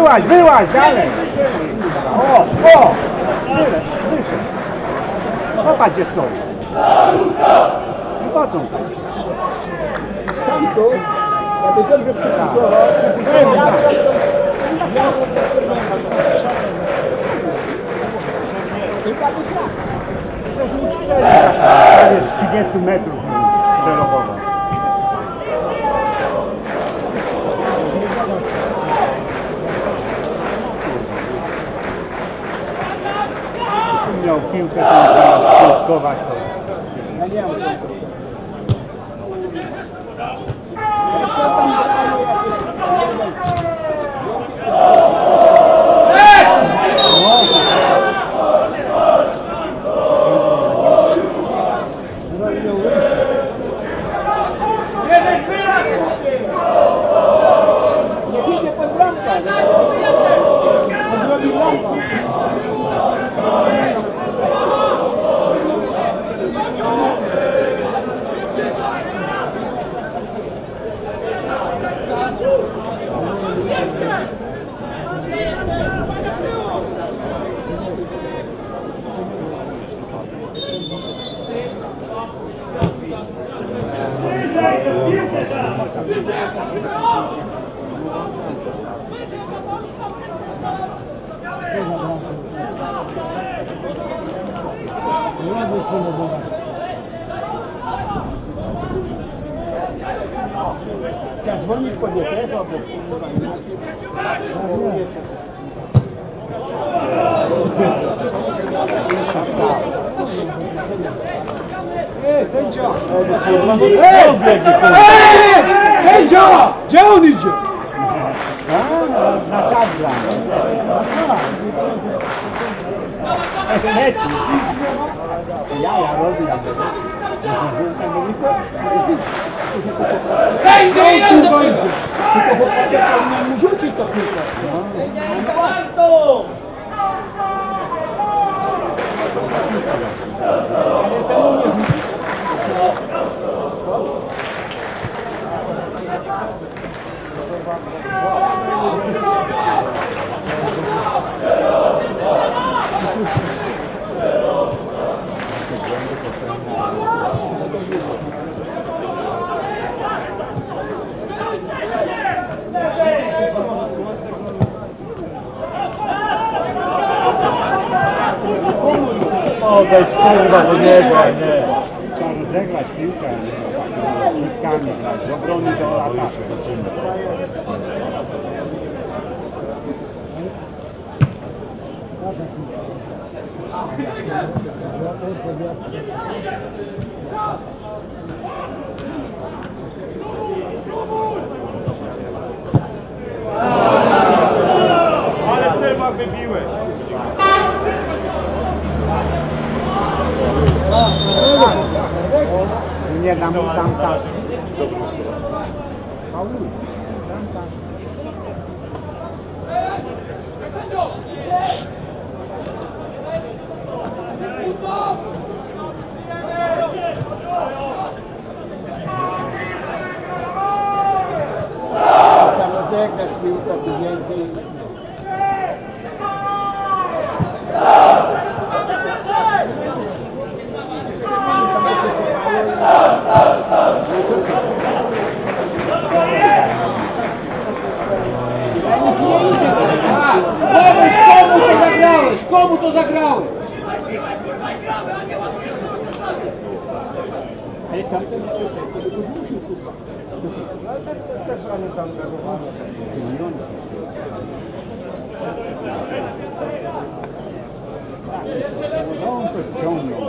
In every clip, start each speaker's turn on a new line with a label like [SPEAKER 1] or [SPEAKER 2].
[SPEAKER 1] Wyłaź, dalej! O! Wyszedł. Popatrz, gdzie stoi. I po co to?
[SPEAKER 2] Tam tu, aby dobrze przypracował.
[SPEAKER 1] Jest 30 metrów celowowo. Miał piłkę, to skować to.
[SPEAKER 2] Ja nie mam. Nie idzie pod bramkę. Odrobi bramkę. Chciałem dzwonić po dietę, to sędzio! Sędzio! Gdzie on idzie?
[SPEAKER 1] Na czas gramy. Ja robię.
[SPEAKER 2] Sędzio! Tylko chłopacie powinien mu rzucić to piłkę.
[SPEAKER 1] Odejdź kurwa do niego, nie. Trzeba rozegrać piłkę, nie. Nitkami grać, z obrony do ataku.
[SPEAKER 3] Ale Selma wybiłeś.
[SPEAKER 1] Nie dam mu tam tak.
[SPEAKER 2] Tam rozegrasz piłkę, tu więcej. Komu to zagrałeś? Ale tam co nie to zmusił, kurwa.
[SPEAKER 1] Ale też oni tam gardowano. No on to ciągnął.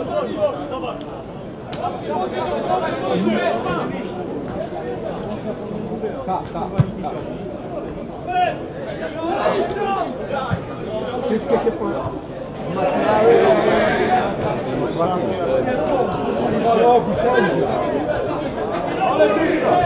[SPEAKER 2] Wszystkie się macerały. Robi sędzia.
[SPEAKER 3] Ale wygrasz.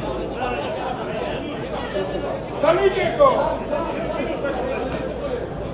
[SPEAKER 3] Zamykaj go!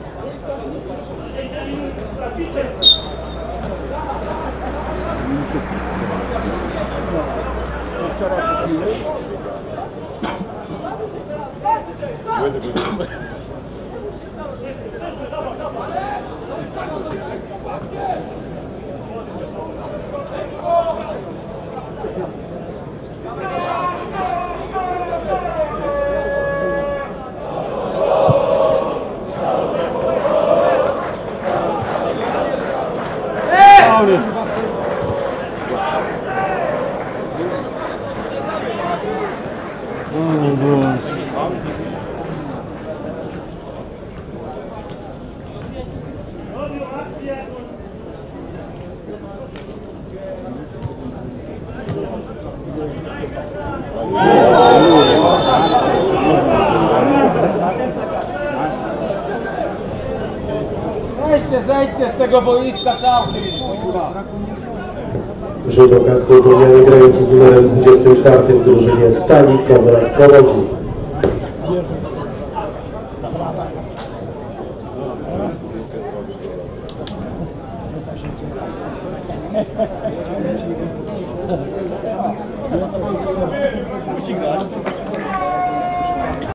[SPEAKER 2] Zejdźcie z tego boiska całkiem, kurwa.
[SPEAKER 4] Judoka kulturalnie grający z numerem 24 w drużynie Stali Konrad Kołodziej.